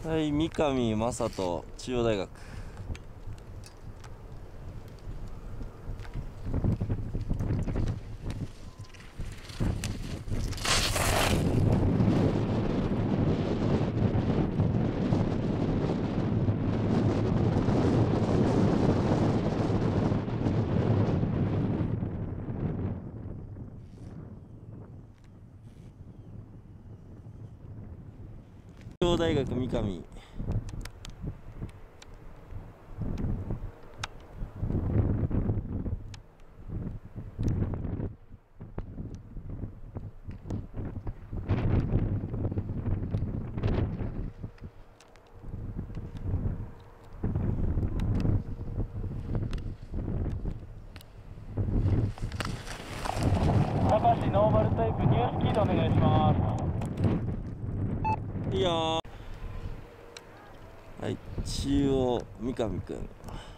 はい、三上正人、中央大学。中央大学三上。 高橋ノーマルタイプニュースキードお願いします。 いいよー。はい、中央三上くん。